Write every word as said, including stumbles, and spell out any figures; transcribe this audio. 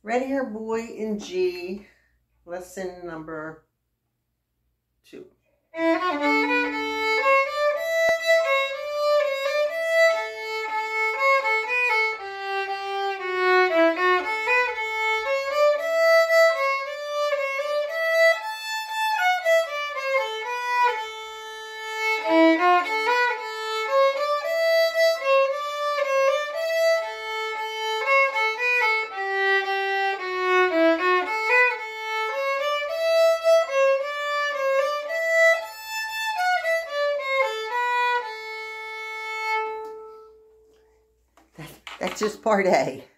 Red Hair Boy in G, lesson number two. That's just part A.